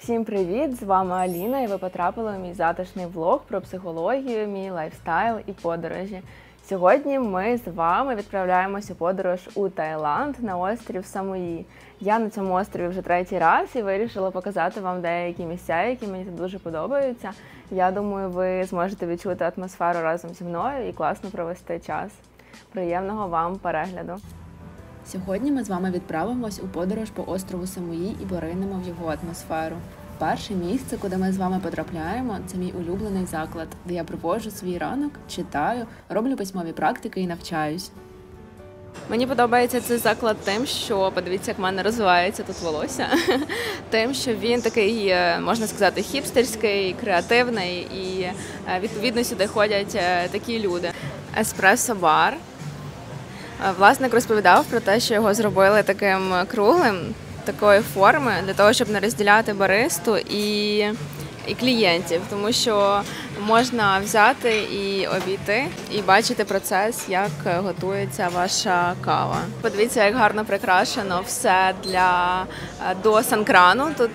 Всім привіт! З вами Аліна, і ви потрапили у мій затишний влог про психологію, мій лайфстайл і подорожі. Сьогодні ми з вами відправляємось у подорож у Таїланд на острів Самуї. Я на цьому острові вже третій раз і вирішила показати вам деякі місця, які мені тут дуже подобаються. Я думаю, ви зможете відчути атмосферу разом зі мною і класно провести час. Приємного вам перегляду! Сьогодні ми з вами відправимось у подорож по острову Самуї і поринемо в його атмосферу. Перше місце, куди ми з вами потрапляємо, це мій улюблений заклад, де я проводжу свій ранок, читаю, роблю письмові практики і навчаюсь. Мені подобається цей заклад тим, що, подивіться, як в мене розвивається тут волосся, тим, що він такий, можна сказати, хіпстерський, креативний і, відповідно, сюди ходять такі люди. Еспресо-бар. Власник розповідав про те, що його зробили таким круглим, такої форми, для того, щоб не розділяти баристу і клієнтів, тому що можна взяти і обійти, і бачити процес, як готується ваша кава. Подивіться, як гарно прикрашено все до Санкрану. Тут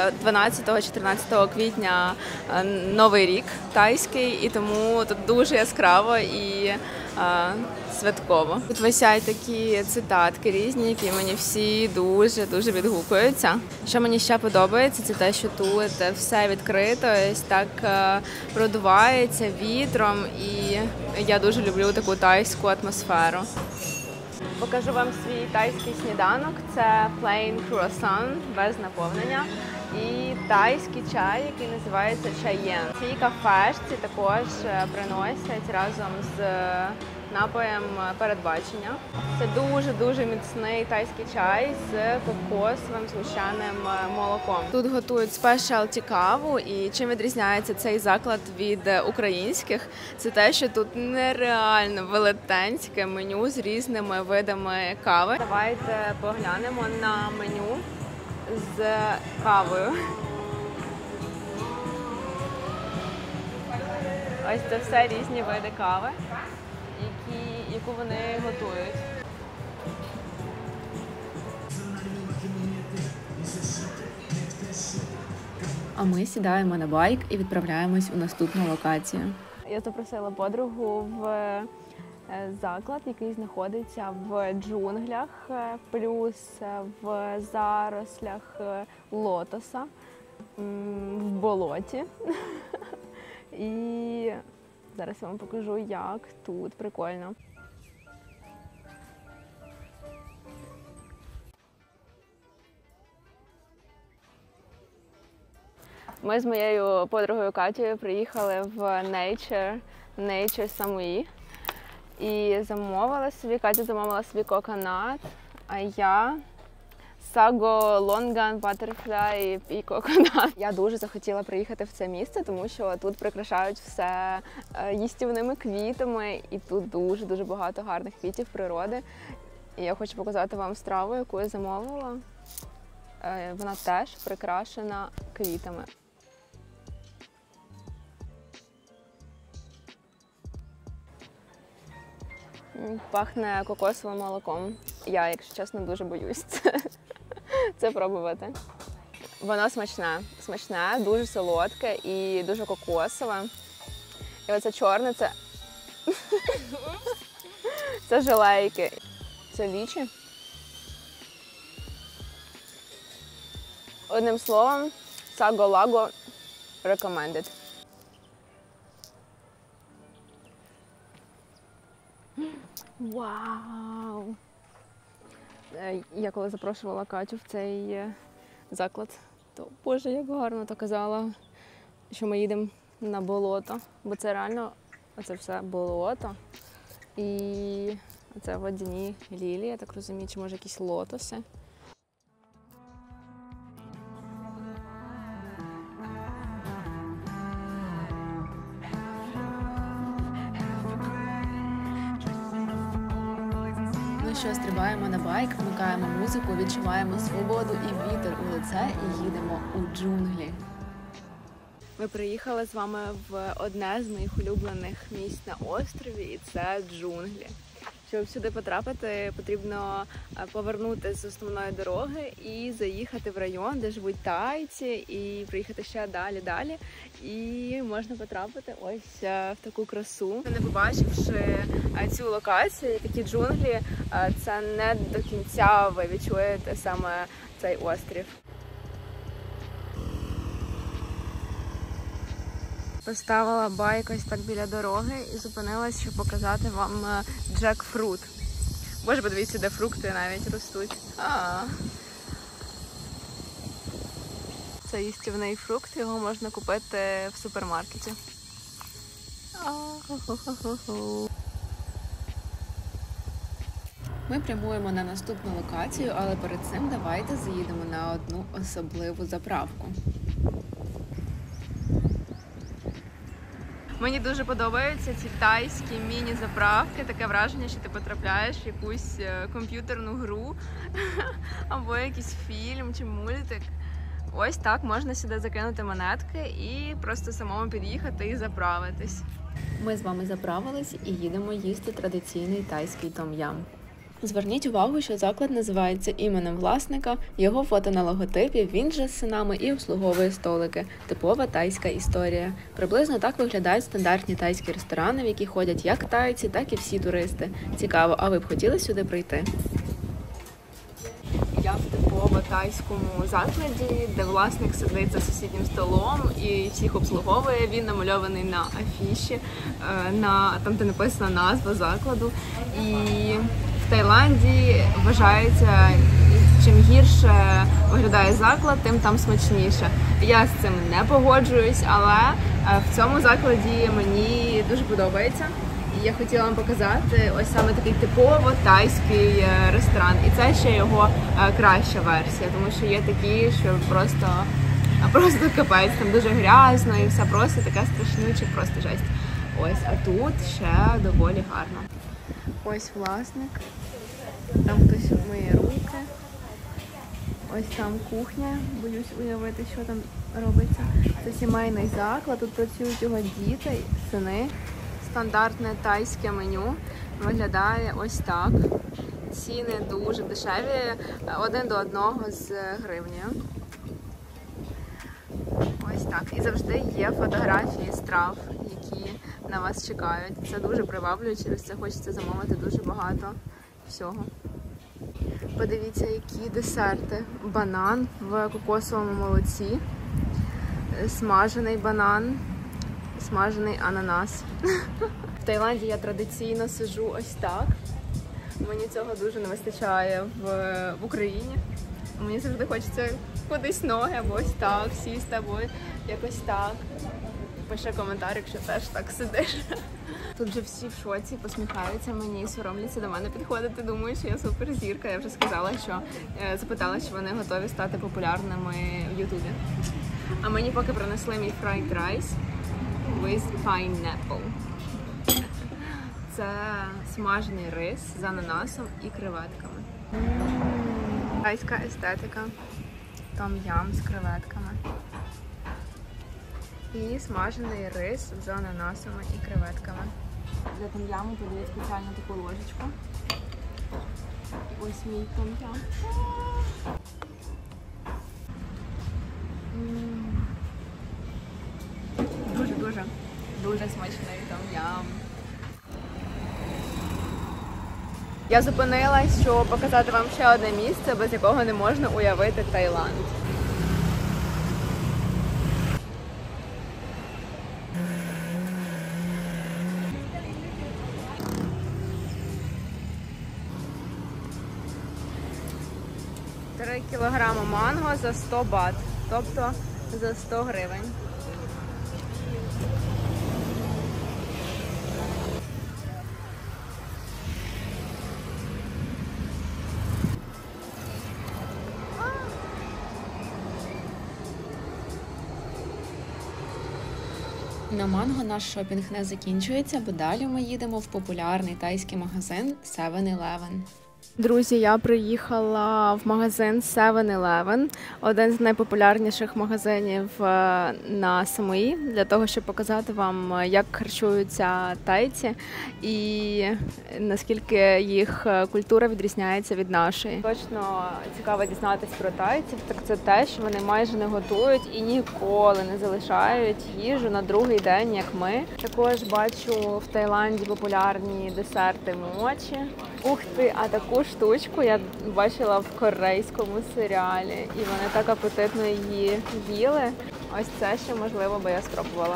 12-14 квітня Новий рік тайський, і тому тут дуже яскраво і святково. Тут висять такі цитатки різні, які мені всі дуже відгукуються. Що мені ще подобається, це те, що тут все відкрито, ось так продувається вітром, і я дуже люблю таку тайську атмосферу. Покажу вам свій тайський сніданок. Це plain croissant без наповнення і тайський чай, який називається чаєн. В цій кафешці також приносять разом з напоєм передбачення. Це дуже міцний тайський чай з кокосовим згущеним молоком. Тут готують спешіалті каву, і чим відрізняється цей заклад від українських, це те, що тут нереально велетенське меню з різними видами кави. Давайте поглянемо на меню з кавою. Ось це все різні види кави, яку вони готують. А ми сідаємо на байк і відправляємось у наступну локацію. Я запросила подругу в заклад, який знаходиться в джунглях, плюс в зарослях лотоса, в болоті. І зараз я вам покажу, як тут прикольно. Ми з моєю подругою Катєю приїхали в Nature Самуї і Катя замовила собі коконат, а я Sago Longan Butterfly і коконат. Я дуже захотіла приїхати в це місце, тому що тут прикрашають все їстівними квітами, і тут дуже багато гарних квітів природи. І я хочу показати вам страву, яку я замовила. Вона теж прикрашена квітами. Пахне кокосовим молоком. Я, якщо чесно, дуже боюсь це пробувати. Воно смачне, дуже солодке і дуже кокосове. І оце чорне, це желейки. Це лічі. Одним словом, Sago Lago recommended. Вау! Я коли запрошувала Катю в цей заклад, то, боже, як гарно то казала, що ми їдемо на болото, бо це реально, оце все болото. І це водяні лілії, я так розумію, чи може якісь лотоси. Ну що, стрибаємо на байк, вмикаємо музику, відчуваємо свободу і вітер у лице і їдемо у джунглі. Ми приїхали з вами в одне з моїх улюблених місць на острові, і це джунглі. Щоб сюди потрапити, потрібно повернути з основної дороги і заїхати в район, де живуть тайці, і приїхати ще далі. І можна потрапити ось в таку красу. Не побачивши цю локацію, такі джунглі, це не до кінця ви відчуєте саме цей острів. Поставила байк ось так біля дороги і зупинилась, щоб показати вам джекфрут. Боже, подивіться, де фрукти навіть ростуть. Це їстівний фрукт, його можна купити в супермаркеті. Ми прямуємо на наступну локацію, але перед цим давайте заїдемо на одну особливу заправку. Мені дуже подобаються ці тайські міні-заправки. Таке враження, що ти потрапляєш в якусь комп'ютерну гру або якийсь фільм чи мультик. Ось так можна сюди закинути монетки і просто самому під'їхати і заправитись. Ми з вами заправились і їдемо їсти традиційний тайський том-ям. Зверніть увагу, що заклад називається іменем власника, його фото на логотипі, він же з синами і обслуговує столики. Типова тайська історія. Приблизно так виглядають стандартні тайські ресторани, в які ходять як тайці, так і всі туристи. Цікаво, а ви б хотіли сюди прийти? Я в типово тайському закладі, де власник сидить за сусіднім столом і всіх обслуговує. Він намальований на афіші, там де написана назва закладу. І в Таїланді вважається, чим гірше виглядає заклад, тим там смачніше. Я з цим не погоджуюсь, але в цьому закладі мені дуже подобається. І я хотіла вам показати ось саме такий типово тайський ресторан. І це ще його краща версія, тому що є такі, що просто капець, там дуже грязно і все просто таке страшнюче, просто жесть. Ось, а тут ще доволі гарно. Ось власник, там хтось миє руки, ось там кухня, боюсь уявити, що там робиться. Це сімейний заклад, тут працюють його діти, сини. Стандартне тайське меню виглядає ось так. Ціни дуже дешеві, 1 до 1 з гривнею. Ось так. І завжди є фотографії страв, які на вас чекають. Це дуже приваблює, через це хочеться замовити дуже багато всього. Подивіться, які десерти. Банан в кокосовому молоці, смажений банан, смажений ананас. В Таїланді я традиційно сиджу ось так. Мені цього дуже не вистачає в Україні. Мені завжди хочеться кудись ноги, або ось так, сісти, або якось так. Пиши коментар, якщо теж так сидиш. Тут вже всі в шоці, посміхаються мені, соромляться до мене підходити, думаю, що я суперзірка. Я вже сказала, що запитала, чи вони готові стати популярними в Ютубі. А мені поки принесли мій fried rice with pineapple. Це смажений рис з ананасом і креветками. Тайська естетика. Том-ям з креветками. І смажений рис з ананасами і креветками. Для том-яму подають спеціально таку ложечку. Ось мій том-ям. Дуже смачний том-ям. Я зупинилась, щоб показати вам ще одне місце, без якого не можна уявити Таїланд. Три кілограми манго за 100 бат, тобто за 100 гривень. На манго наш шопінг не закінчується, бо далі ми їдемо в популярний тайський магазин 7-Eleven. Друзі, я приїхала в магазин 7-Eleven, один з найпопулярніших магазинів на Самуї, для того, щоб показати вам, як харчуються тайці і наскільки їх культура відрізняється від нашої. Точно цікаво дізнатися про тайців, так це те, що вони майже не готують і ніколи не залишають їжу на другий день, як ми. Також бачу в Таїланді популярні десерти мочі. Ух ти, а таку штучку я бачила в корейському серіалі, і вони так апетитно її їли. Ось це ще, можливо, би я спробувала.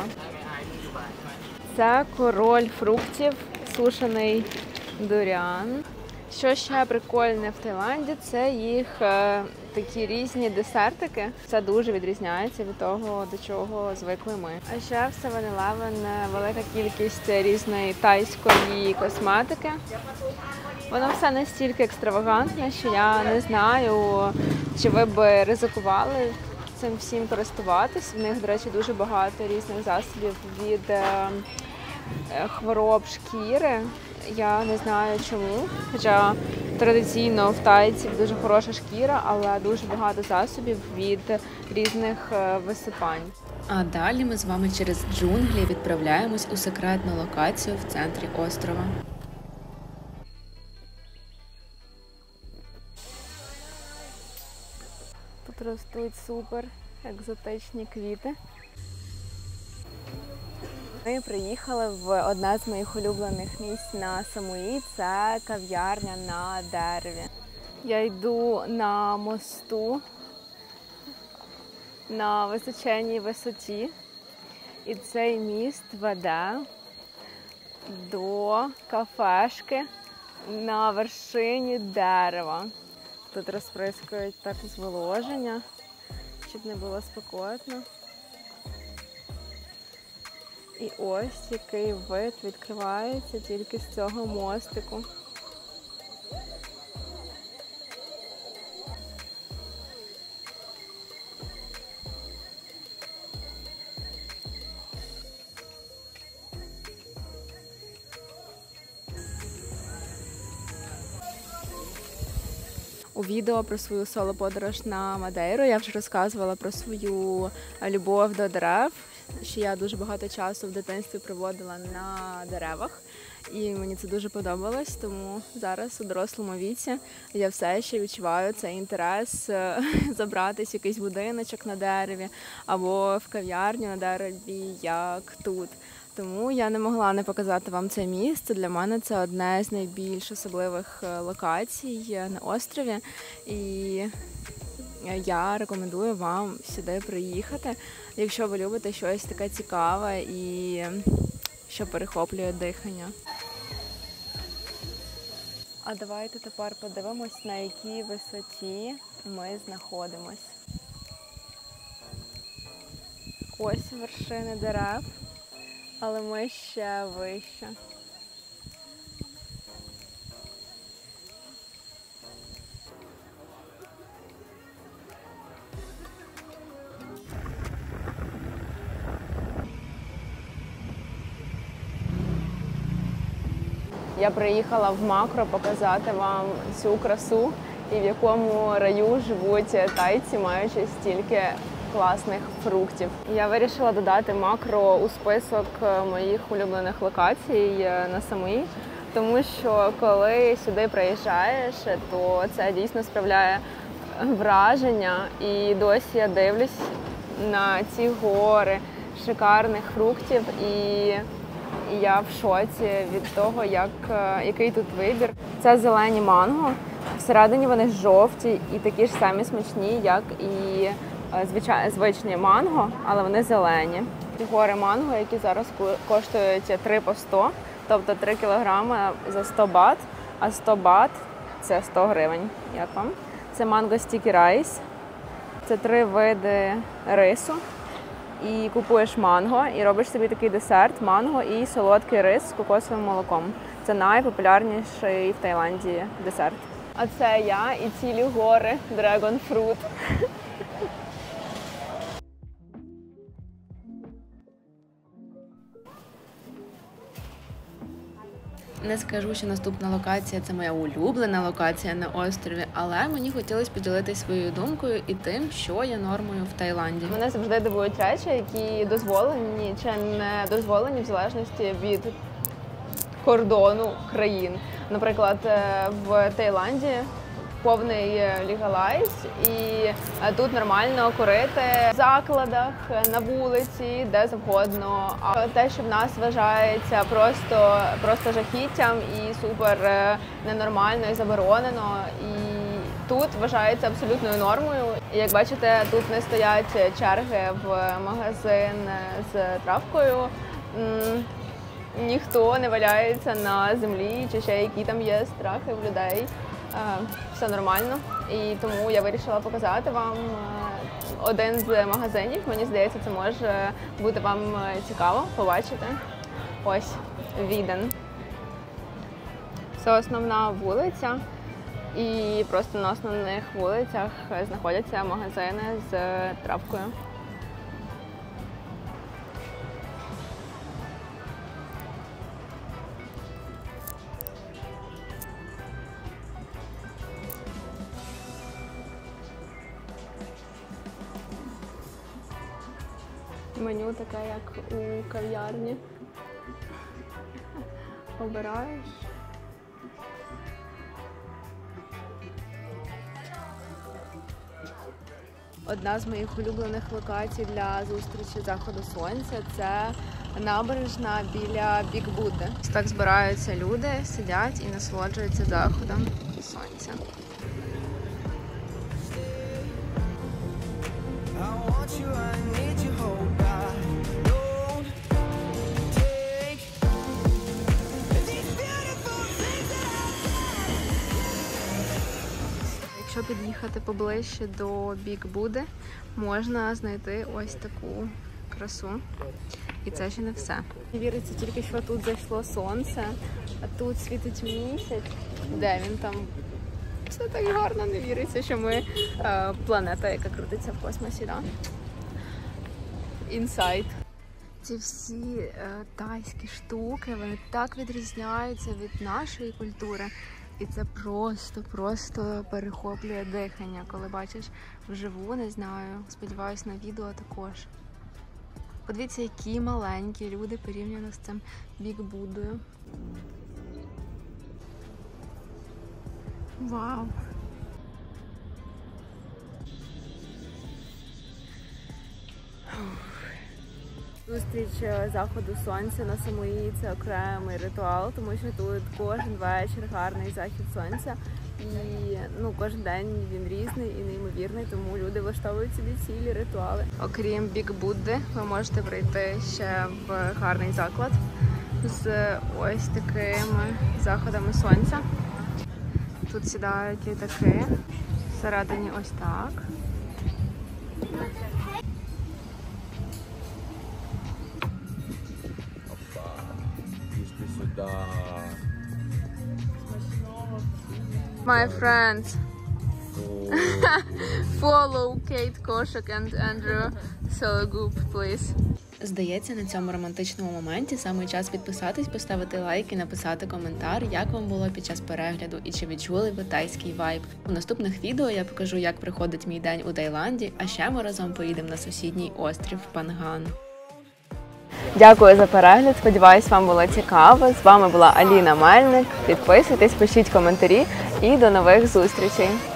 Це король фруктів, сушений дуріан. Що ще прикольне в Таїланді, це їх такі різні десертики. Це дуже відрізняється від того, до чого звикли ми. А ще в 7-Eleven велика кількість різної тайської косметики. Воно все настільки екстравагантне, що я не знаю, чи ви б ризикували цим всім користуватись. В них, до речі, дуже багато різних засобів від хвороб шкіри. Я не знаю чому, хоча традиційно в тайців дуже хороша шкіра, але дуже багато засобів від різних висипань. А далі ми з вами через джунглі відправляємось у секретну локацію в центрі острова. Тут ростуть супер екзотичні квіти. Ми приїхали в одне з моїх улюблених місць на Самуї. Це кав'ярня на дереві. Я йду на мосту на височенній висоті. І цей міст веде до кафешки на вершині дерева. Тут розприскують так зволоження, щоб не було спекотно. І ось який вид відкривається тільки з цього мостику. У відео про свою соло-подорож на Мадейру я вже розказувала про свою любов до дерев, що я дуже багато часу в дитинстві проводила на деревах, і мені це дуже подобалось, тому зараз у дорослому віці я все ще відчуваю цей інтерес забратись в якийсь будиночок на дереві або в кав'ярню на дереві, як тут. Тому я не могла не показати вам це місце. Для мене це одне з найбільш особливих локацій на острові. І я рекомендую вам сюди приїхати, якщо ви любите щось таке цікаве і що перехоплює дихання. А давайте тепер подивимось, на якій висоті ми знаходимось. Ось вершини дерев. Але ми ще вище. Я приїхала в Макро показати вам цю красу і в якому раю живуть тайці, маючи стільки класних фруктів. Я вирішила додати Макро у список моїх улюблених локацій на Самуї, тому що коли сюди приїжджаєш, то це дійсно справляє враження. І досі я дивлюсь на ці гори шикарних фруктів, і я в шоці від того, який тут вибір. Це зелені манго. Всередині вони жовті і такі ж самі смачні, як і звичні манго, але вони зелені. Гори манго, які зараз коштують 3 по 100, тобто 3 кілограми за 100 бат, а 100 бат – це 100 гривень. Як вам? Це манго стікі райс. Це 3 види рису. І купуєш манго і робиш собі такий десерт – манго і солодкий рис з кокосовим молоком. Це найпопулярніший в Таїланді десерт. А це я і цілі гори Dragon Fruit. Не скажу, що наступна локація – це моя улюблена локація на острові, але мені хотілося поділитися своєю думкою і тим, що є нормою в Таїланді. Мене завжди дивують речі, які дозволені чи не дозволені в залежності від кордону країн. Наприклад, в Таїланді повний легалайз, і тут нормально курити в закладах, на вулиці, де завгодно. А те, що в нас вважається просто жахіттям і супер ненормально і заборонено, і тут вважається абсолютною нормою. І, як бачите, тут не стоять черги в магазин з травкою. Ніхто не валяється на землі, чи ще які там є страхи в людей. Все нормально. І тому я вирішила показати вам один з магазинів. Мені здається, це може бути вам цікаво побачити. Ось Віден. Це основна вулиця. І просто на основних вулицях знаходяться магазини з травкою. Меню таке, як у кав'ярні. Обираєш. Одна з моїх улюблених локацій для зустрічі заходу сонця – це набережна біля Біг Будди. Так збираються люди, сидять і насолоджуються заходом сонця. Якщо під'їхати поближче до Біг Будди, можна знайти ось таку красу. І це ще не все. Не віриться тільки, що тут зайшло сонце, а тут світить місяць. Де він там? Все так гарно, не віриться, що ми планета, яка крутиться в космосі, да? Інсайт. Ці всі тайські штуки, вони так відрізняються від нашої культури. І це просто перехоплює дихання, коли бачиш вживу, не знаю, сподіваюсь, на відео також. Подивіться, які маленькі люди порівняно з цим Біг Буддою. Вау! Зустріч заходу сонця на Самуї – це окремий ритуал, тому що тут кожен вечір гарний захід сонця. І кожен день він різний і неймовірний, тому люди влаштовують собі цілі ритуали. Окрім Біг Будди, ви можете прийти ще в гарний заклад з ось такими заходами сонця. Тут сідають літаки, всередині ось так. My friends, follow Kate Koshak and Andrew Sologub, please. Здається, на цьому романтичному моменті саме час підписатись, поставити лайк і написати коментар, як вам було під час перегляду і чи відчули ви тайський вайб. У наступних відео я покажу, як проходить мій день у Таїланді, а ще ми разом поїдемо на сусідній острів Панган. Дякую за перегляд, сподіваюсь, вам було цікаво. З вами була Аліна Мельник. Підписуйтесь, пишіть коментарі і до нових зустрічей!